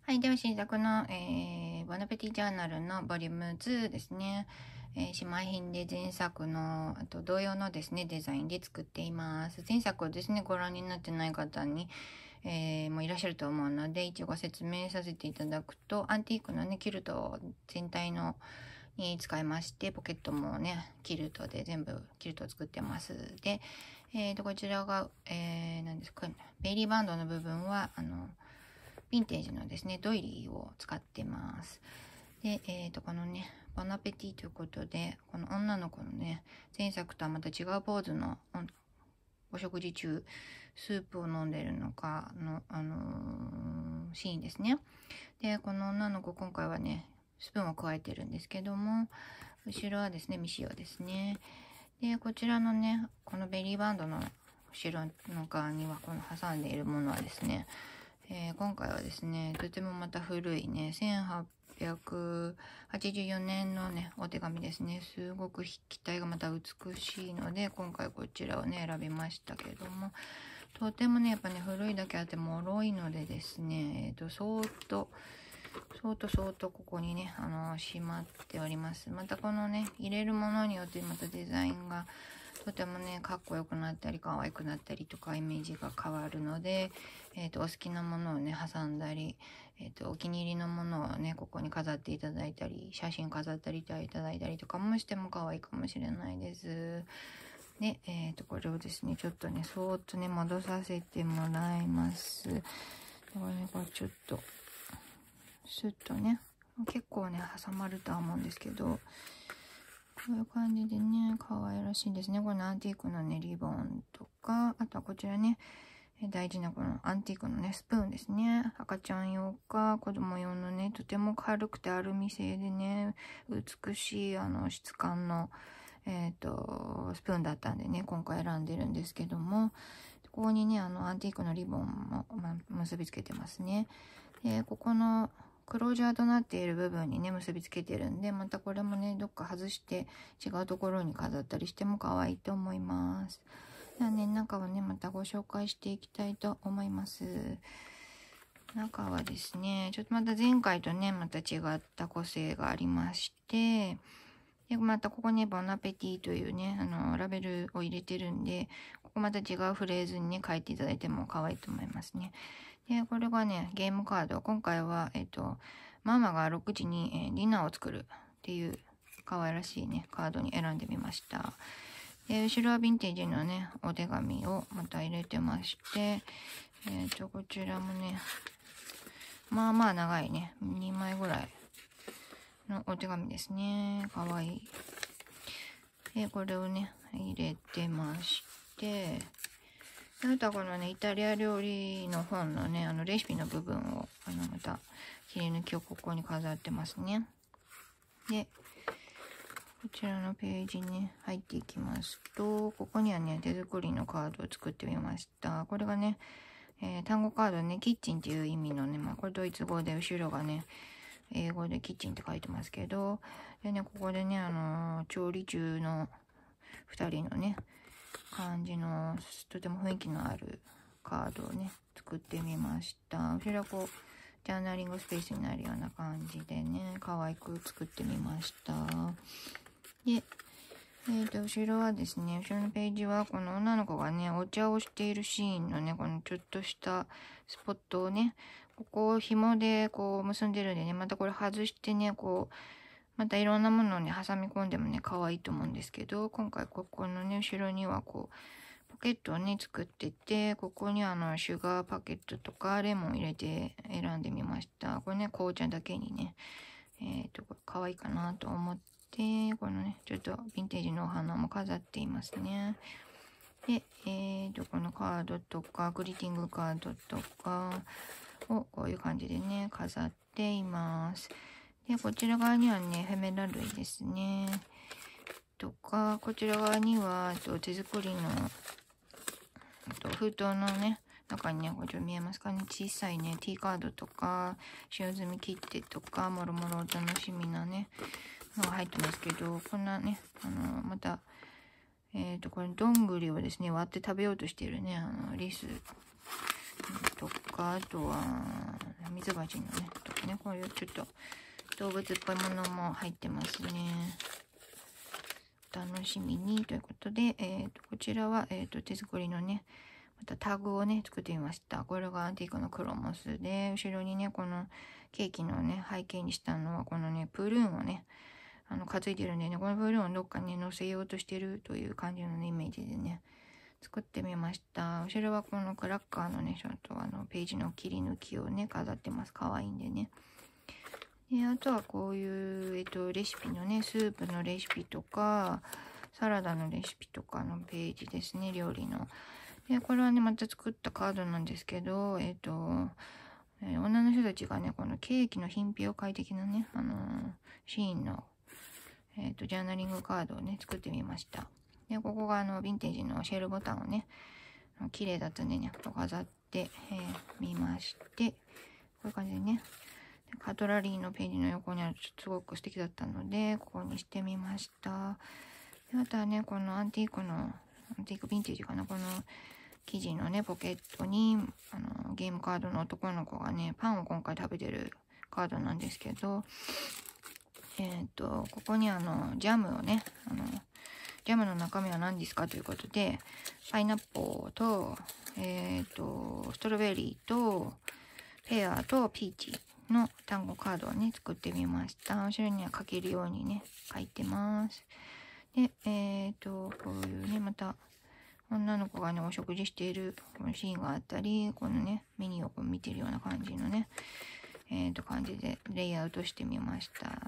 はい。では、新作の、ボナペティジャーナルのボリューム2ですね。姉妹品で前作の、あと同様のですね、デザインで作っています。前作をですね、ご覧になってない方に、もいらっしゃると思うので、一応ご説明させていただくと、アンティークのね、キルト全体のに使いまして、ポケットもね、キルトで全部キルトを作ってます。で、こちらが、何ですか、ベイリーバンドの部分は、ヴィンテージのですね、ドイリーを使ってます。で、このね、ボナペティということで、この女の子のね、前作とはまた違うポーズのお食事中、スープを飲んでるのかの、シーンですね。で、この女の子、今回はね、スプーンを加えてるんですけども、後ろはですね、未使用ですね。で、こちらのね、このベリーバンドの後ろの側には、この挟んでいるものはですね、今回はですね、とてもまた古いね、1884年のね、お手紙ですね。すごく筆記体がまた美しいので、今回こちらをね、選びましたけれども、とてもね、やっぱね、古いだけあって脆いのでですね、そーっとここにね、しまっております。またこのね、入れるものによってまたデザインがとてもね、かっこよくなったり、可愛くなったりとか、イメージが変わるので、お好きなものをね、挟んだり、お気に入りのものをね、ここに飾っていただいたり、写真飾ったりいただいたりとかもしても可愛いかもしれないです。で、これをですね、ちょっとね、そーっとね、戻させてもらいます。だからね、これちょっと、スッとね、結構ね、挟まるとは思うんですけど、こういう感じでね、可愛らしいんですね。このアンティークのね、リボンとか、あとはこちらね、大事なこのアンティークのね、スプーンですね。赤ちゃん用か、子供用のね、とても軽くてアルミ製でね、美しい質感の、スプーンだったんでね、今回選んでるんですけども、ここにね、アンティークのリボンも、結びつけてますね。で、ここの、クロージャーとなっている部分にね、結びつけてるんで、またこれもね、どっか外して違うところに飾ったりしても可愛いと思います。ではね、中はね、またご紹介していきたいと思います。中はですね、ちょっとまた前回とね、また違った個性がありまして、で、またここね、ボナペティというね、ラベルを入れてるんで、ここまた違うフレーズにね、書いていただいても可愛いと思いますね。で、これがね、ゲームカード。今回は、ママが6時に、ディナーを作るっていう可愛らしいね、カードに選んでみました。で、後ろはヴィンテージのね、お手紙をまた入れてまして、こちらもね、まあまあ長いね、2枚ぐらいのお手紙ですね。かわいい。で、これをね、入れてまして、あとはこのね、イタリア料理の本のね、レシピの部分を、また、切り抜きをここに飾ってますね。で、こちらのページに入っていきますと、ここにはね、手作りのカードを作ってみました。これがね、単語カードね、キッチンっていう意味のね、これドイツ語で後ろがね、英語でキッチンって書いてますけど、でね、ここでね、調理中の2人のね、感じの、とても雰囲気のあるカードをね、作ってみました。後ろはこう、ジャーナリングスペースになるような感じでね、可愛く作ってみました。で、後ろはですね、後ろのページは、この女の子がね、お茶をしているシーンのね、このちょっとしたスポットをね、ここを紐でこう結んでるんでね、またこれ外してね、こう、またいろんなものをね、挟み込んでもね、可愛いと思うんですけど、今回ここのね、後ろにはこう、ポケットをね、作ってて、ここにシュガーパケットとかレモン入れて選んでみました。これね、紅茶だけにね、可愛いかなと思って、このね、ちょっとヴィンテージのお花も飾っていますね。で、このカードとか、グリーティングカードとかをこういう感じでね、飾っています。で、こちら側にはね、フェメラ類ですね。とか、こちら側には、手作りの、封筒のね、中にね、これ見えますかね、小さいね、T カードとか、使用済み切手とか、もろもろお楽しみなね、のが入ってますけど、こんなね、また、これ、どんぐりをですね、割って食べようとしているね、リスとか、あとは、ミツバチのね、とかね、こういうちょっと動物っぽいものも入ってますね。お楽しみにということで、こちらは、手作りのね、またタグをね、作ってみました。これがアンティークのクロモスで、後ろにね、このケーキのね、背景にしたのは、このね、プルーンをね、担いでるんでね、このプルーンをどっかに乗せようとしてるという感じの、ね、イメージでね、作ってみました。後ろはこのクラッカーのね、ちょっとページの切り抜きをね、飾ってます。可愛いんでね。で、あとはこういう、レシピのね、スープのレシピとか、サラダのレシピとかのページですね、料理の。で、これはね、また作ったカードなんですけど、女の人たちがね、このケーキの品評会的なね、シーンの、ジャーナリングカードをね、作ってみました。で、ここがヴィンテージのシェルボタンをね、綺麗だったんでね、飾ってみまして、こういう感じでね、カトラリーのページの横にあるとすごく素敵だったので、ここにしてみました。で、あとはね、このアンティークヴィンテージかな、この生地のね、ポケットに、ゲームカードの男の子がね、パンを今回食べてるカードなんですけど、ここにジャムをね、ジャムの中身は何ですかということで、パイナッポーと、ストロベリーと、ペアとピーチの単語カードをね、作ってみました。後ろには書けるようにね、書いてます。で、こういうね、また、女の子がね、お食事しているこのシーンがあったり、このね、メニューをこう見てるような感じのね、感じでレイアウトしてみました。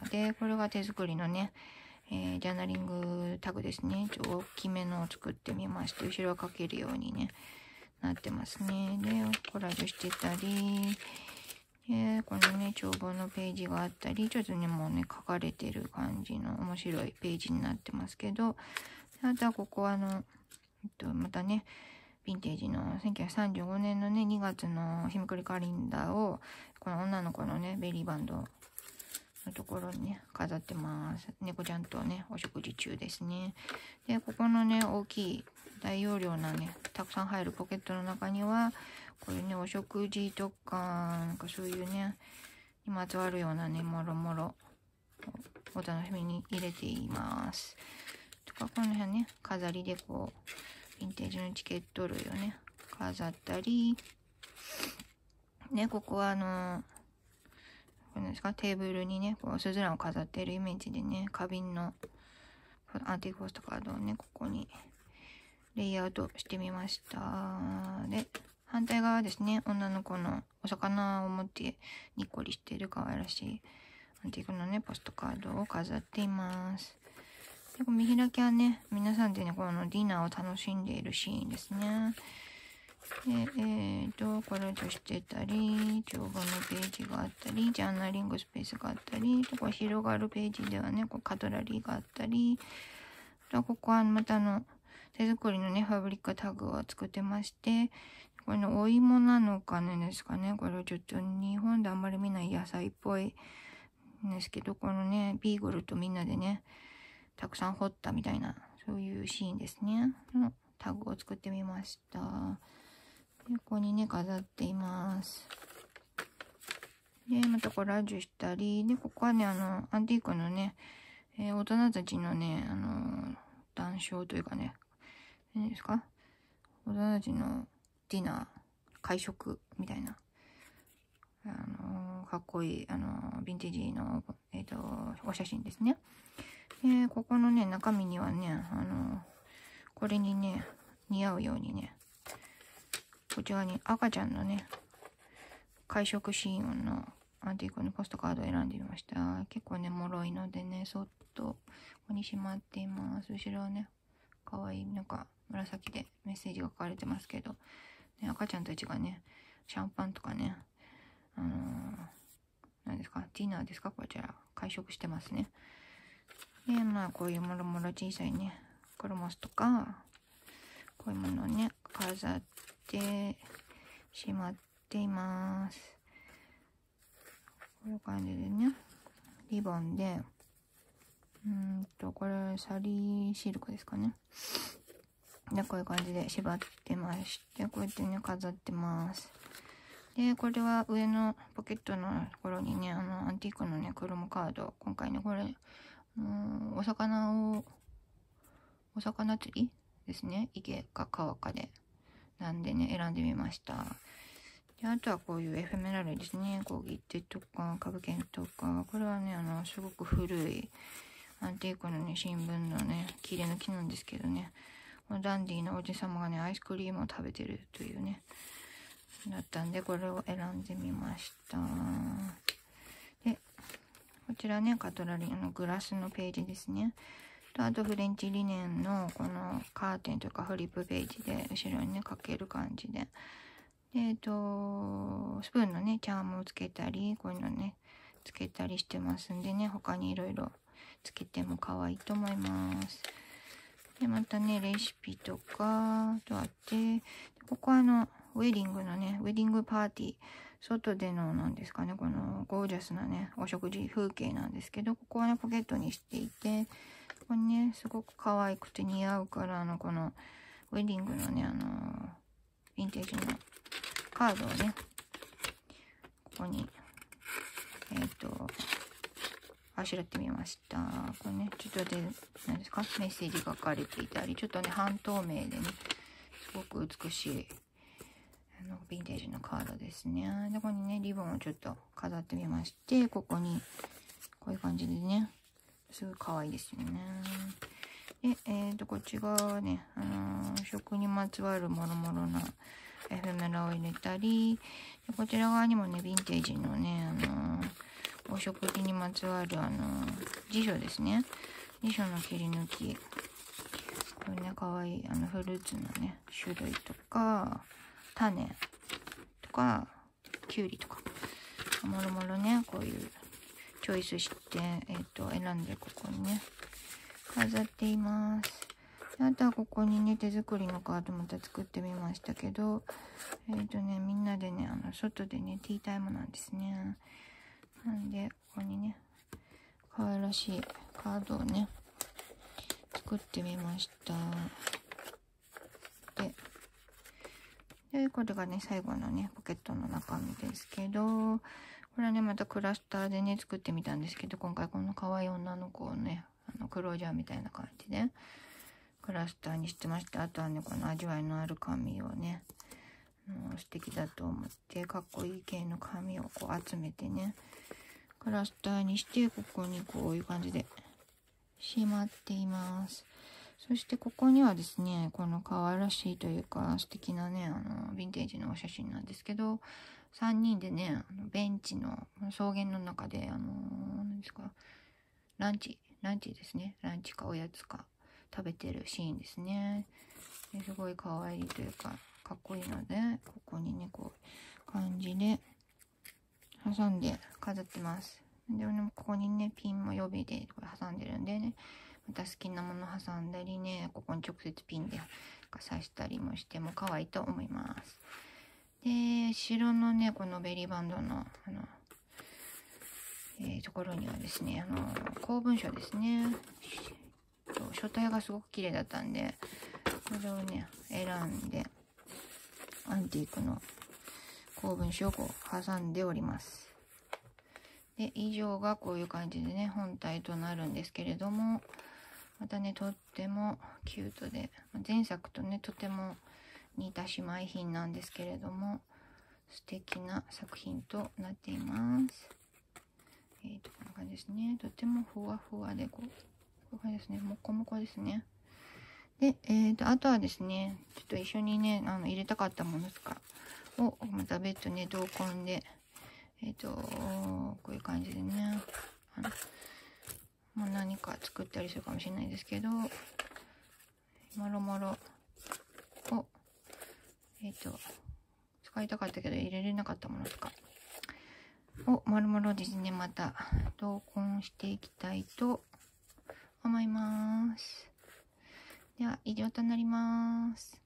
で、これが手作りのね、ジャーナリングタグですね。ちょっと大きめのを作ってみまして、後ろは書けるようにね、なってますね。で、コラージュしてたり、このね、帳簿のページがあったり、ちょっとね、もうね、書かれてる感じの面白いページになってますけど、あとはここはまたね、ヴィンテージの1935年のね、2月の日めくりカレンダーを、この女の子のね、ベリーバンドのところにね、飾ってます。猫ちゃんとね、お食事中ですね。で、ここのね、大きい大容量なね、たくさん入るポケットの中には、こういうね、お食事とか、なんかそういうね、にまつわるようなね、もろもろ、お楽しみに入れています。とか、この辺ね、飾りでこう、ヴィンテージのチケット類をね、飾ったり、ね、ここはこれですか、テーブルにね、こう、スズランを飾っているイメージでね、花瓶のアンティークポストカードをね、ここにレイアウトしてみました。で、反対側ですね、女の子のお魚を持ってにっこりしている可愛らしいアンティークのね、ポストカードを飾っています。で、見開きはね、皆さんでね、このディナーを楽しんでいるシーンですね。で、コラージュしてたり、帳簿のページがあったり、ジャーナリングスペースがあったり、ここ広がるページではね、こうカトラリーがあったり、あとここはまた手作りのね、ファブリックタグを作ってまして、これのお芋なのかねですかね。これはちょっと日本であんまり見ない野菜っぽいんですけど、このね、ビーグルとみんなでね、たくさん掘ったみたいな、そういうシーンですね。のタグを作ってみました。で、ここにね、飾っています。で、またコラージュしたり、で、ここはね、アンティークのね、大人たちのね、談笑というかね、何ですか、大人たちのディナー、会食みたいな、かっこいい、ヴィンテージの、お写真ですね。で、ここのね、中身にはね、これにね、似合うようにね、こちらに赤ちゃんのね、会食シーンのアンティークのポストカードを選んでみました。結構ね、脆いのでね、そっとここにしまっています。後ろはね、かわいい、なんか紫でメッセージが書かれてますけど、ね、赤ちゃんたちがね、シャンパンとかね、何ですか、ディナーですか、こちら、会食してますね。で、まあ、こういうもろもろ小さいね、クロモスとか、こういうものをね、飾ってしまっています。こういう感じでね、リボンで、これ、サリーシルクですかね。 で、こういう感じで縛ってまして、こうやってね、飾ってます。で、これは上のポケットのところにね、アンティークのね、クロムカード。今回ね、これ、お魚釣りですね。池か川かで。なんでね、選んでみました。で、あとはこういうエフェメラルですね。こう、切手とか、株券とか。これはね、すごく古いアンティークのね、新聞のね、切れ抜きなんですけどね。このダンディーなおじさまがね、アイスクリームを食べてるというね。だったんで、これを選んでみました。で、こちらね、カトラリーのグラスのページですね。と、あとフレンチリネンのこのカーテンとかフリップページで後ろにね、かける感じで。で、スプーンのね、チャームをつけたり、こういうのね、つけたりしてますんでね、他にいろいろつけても可愛いと思います。で、またね、レシピとか、とあって、ここはウェディングのね、ウェディングパーティー、外でのなんですかね、このゴージャスなね、お食事風景なんですけど、ここはね、ポケットにしていて、これね、すごく可愛くて似合うから、この、ウェディングのね、ヴィンテージのカードをね、ここに、あしらってみました。これね、ちょっと何ですか、メッセージが書かれていたり、ちょっとね、半透明でね、すごく美しい、ヴィンテージのカードですね。で、ここにね、リボンをちょっと飾ってみまして、ここに、こういう感じでね、すごい可愛いですよね。で、こっち側はね、食にまつわるもろもろなエフェメラを入れたり、でこちら側にもね、ヴィンテージのね、お食事にまつわる辞書ですね。辞書の切り抜き。これね、かわいいフルーツのね、種類とか、種とか、きゅうりとか、もろもろね、こういうチョイスして、選んでここにね、飾っています。であとはここにね、手作りのカードまた作ってみましたけど、みんなでね、外でね、ティータイムなんですね。なんで、ここにね、可愛らしいカードをね、作ってみました。で、これがね、最後のね、ポケットの中身ですけど、これはね、またクラスターでね、作ってみたんですけど、今回この可愛い女の子をね、クロージャーみたいな感じで、クラスターにしてまして、あとはね、この味わいのある紙をね、素敵だと思って、かっこいい系の紙をこう集めてね、クラスターにして、ここにこういう感じでしまっています。そしてここにはですね、この可愛らしいというか素敵なね、ヴィンテージのお写真なんですけど、3人でね、ベンチの草原の中で、何ですか、ランチですね。ランチかおやつか食べてるシーンですね。ですごい可愛いというか、かっこいいので、ここにね、こう、感じで挟んで飾ってます。でもここにね、ピンも予備でこれ挟んでるんでね、また好きなもの挟んだりね、ここに直接ピンで刺したりもしても可愛いと思います。で、後ろのね、このベリーバンドの、ところにはですね、公文書ですね。書体がすごく綺麗だったんで、これをね、選んで、アンティークの公文書をこう挟んでおります。で、以上がこういう感じでね、本体となるんですけれども、またね、とってもキュートで、前作とね、とても似た姉妹品なんですけれども、素敵な作品となっています。こんな感じですね。とてもふわふわで、こういう感じですね。もこもこですね。で、あとはですね、ちょっと一緒にね、入れたかったものとかを、また別途ね、同梱で、こういう感じでね、もう何か作ったりするかもしれないですけど、もろもろを、使いたかったけど入れれなかったものとかをもろもろですね、また同梱していきたいと思います。では、以上となります。